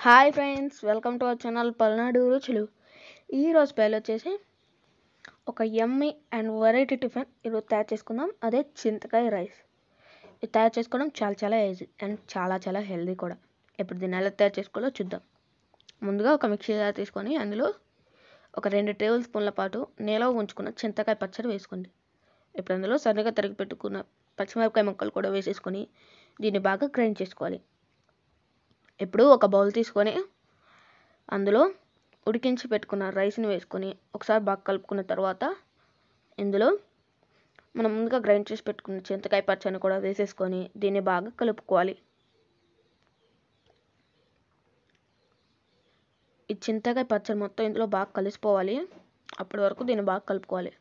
Hi friends, welcome to our channel Palnadu రుచులు. ఈరోజు spell వచ్చేసి ఒక యమ్మీ అండ్ వెరైటీ టిఫిన్ ఈరోజు తయారు చేసుకుందాం. అదే చింతకాయ రైస్. ఇది తయారు చేసుకోవడం చాలా ఈజీ అండ్ చాలా హెల్దీ కూడా. ఇప్పుడు దీన్ని ఎలా తయారు చేసుకోవాలో చూద్దాం. ముందుగా ఒక మిక్సీ జార్ తీసుకొని అందులో ఒక 2 టేబుల్ స్పూన్ల పాటు నిలవ ఉంచుకున్న చింతకాయ పచ్చడి వేసుకోండి. ఇప్పుడు అందులో సన్నగా తరిగి పెట్టుకున్న పచ్చిమిరపకాయ ముక్కలు కూడా వేసేసుకొని దీన్ని బాగా గ్రైండ్ చేసుకోవాలి. ఇప్పుడు ఒక బౌల్ తీసుకొని అందులో ఉడికించి పెట్టుకున్న రైస్ని వేసుకొని ఒకసారి బాగా కలుపుకున్న తర్వాత ఇందులో మనం ముందుగా గ్రైండ్ చేసి పెట్టుకున్న చింతకాయ పచ్చడిని కూడా వేసేసుకొని దీన్ని బాగా కలుపుకోవాలి. ఈ చింతకాయ పచ్చడి మొత్తం ఇందులో బాగా కలిసిపోవాలి. అప్పటి వరకు దీన్ని బాగా కలుపుకోవాలి.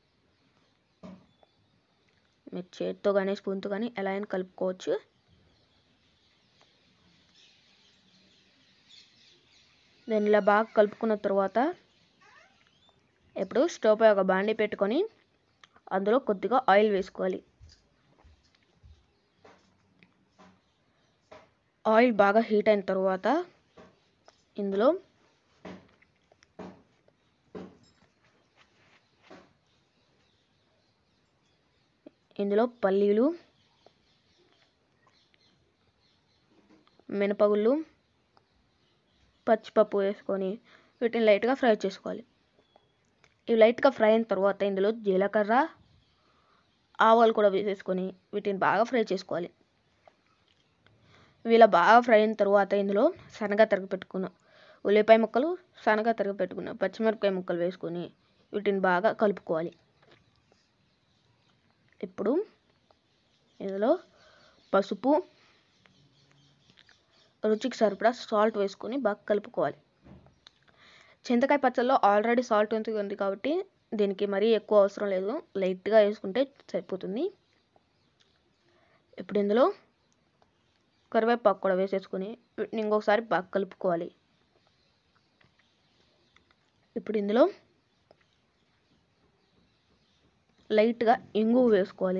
మీరు చేతితో కానీ స్పూన్తో కానీ ఎలా అయినా కలుపుకోవచ్చు. దీన్ని ఇలా బాగా కలుపుకున్న తర్వాత ఇప్పుడు స్టవ్ పై ఒక బాండీ పెట్టుకొని అందులో కొద్దిగా ఆయిల్ వేసుకోవాలి. ఆయిల్ బాగా హీట్ అయిన తర్వాత ఇందులో పల్లీలు, మినపగుళ్ళు, పచ్చిపప్పు వేసుకొని వీటిని లైట్గా ఫ్రై చేసుకోవాలి. ఇవి లైట్గా ఫ్రై అయిన తర్వాత ఇందులో జీలకర్ర, ఆవాలు కూడా వేసేసుకొని వీటిని బాగా ఫ్రై చేసుకోవాలి. ఇలా బాగా ఫ్రై అయిన తర్వాత ఇందులో సన్నగా తరిగి పెట్టుకున్న ఉల్లిపాయ ముక్కలు, సన్నగా తరిగి పెట్టుకున్న పచ్చిమిరపకాయ ముక్కలు వేసుకొని వీటిని బాగా కలుపుకోవాలి. ఇప్పుడు ఇందులో పసుపు, రుచికి సరిపడా సాల్ట్ వేసుకొని బాగా కలుపుకోవాలి. చింతకాయ పచ్చడిలో ఆల్రెడీ సాల్ట్ ఉంది కాబట్టి దీనికి మరీ ఎక్కువ అవసరం లేదు, లైట్గా వేసుకుంటే సరిపోతుంది. ఇప్పుడు ఇందులో కరివేపాకు కూడా వేసేసుకొని వీటిని ఇంకొకసారి బాగా కలుపుకోవాలి. ఇప్పుడు ఇందులో లైట్గా ఇంగువ వేసుకోవాలి.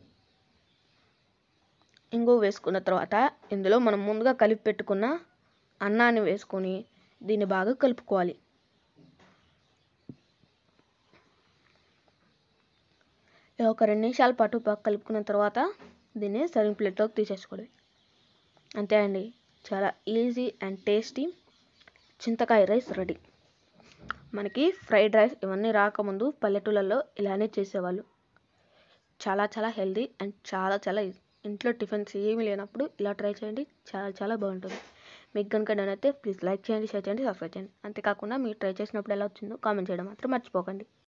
ఇంగువ వేసుకున్న తర్వాత ఇందులో మనం ముందుగా కలిపి పెట్టుకున్న అన్నాన్ని వేసుకొని దీన్ని బాగా కలుపుకోవాలి. ఒక 2 నిమిషాల పాటు బాగా కలుపుకున్న తర్వాత దీన్ని సర్వింగ్ ప్లేట్లోకి తీసేసుకోవాలి. అంతే అండి, చాలా ఈజీ అండ్ టేస్టీ చింతకాయ రైస్ రెడీ. మనకి ఫ్రైడ్ రైస్ ఇవన్నీ రాకముందు పల్లెటూళ్ళల్లో ఇలానే చేసేవాళ్ళు. చాలా హెల్దీ అండ్ చాలా ఈజీ. ఇంట్లో టిఫిన్స్ ఏమీ లేనప్పుడు ఇలా ట్రై చేయండి, చాలా బాగుంటుంది. మీకు కనుక నచ్చితే ప్లీజ్ లైక్ చేయండి, షేర్ చేయండి, సబ్స్క్రైబ్ చేయండి. అంతేకాకుండా మీరు ట్రై చేసినప్పుడు ఎలా వచ్చిందో కామెంట్ చేయడం మాత్రం మర్చిపోకండి.